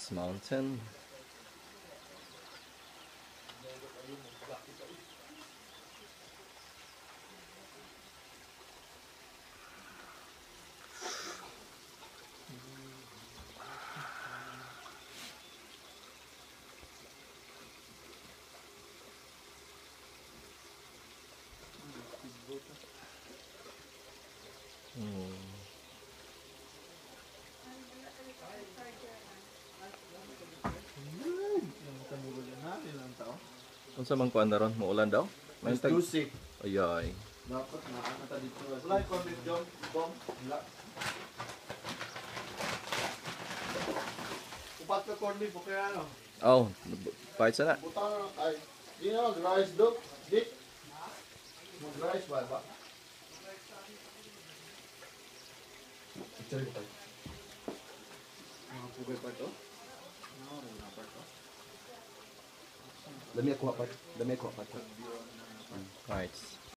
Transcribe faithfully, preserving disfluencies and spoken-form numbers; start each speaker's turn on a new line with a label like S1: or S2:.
S1: Ice Mountain. Hmm. Unsa man kuan daron? Muulan daw? May tag.
S2: Dusik.
S1: Ayay.
S2: Dapat na ano ta dito. Wala ko mit jom bom. Wala. Upat ka corn beef okay ano?
S1: Oh, fight sa na.
S2: Butang ay. Di na mag-rice do. Dik. Mag-rice ba ba? Cari ko tayo. Mga pugay pa ito? No, wala pa ito.
S3: Dami ako pa. Dami ako pa.
S1: Fights.